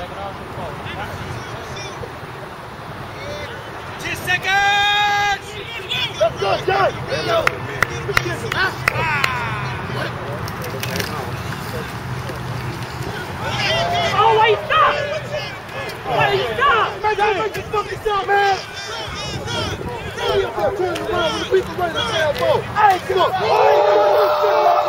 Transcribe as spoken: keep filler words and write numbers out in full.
Ten seconds! Let's go, John! There you go! Oh, wait, stop! Wait, stop! Man, that make you fucking stop, man! Hey, up there turning around with the people right on the elbow! Hey, come on!